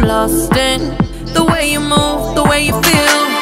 I'm lost in the way you move, the way you feel.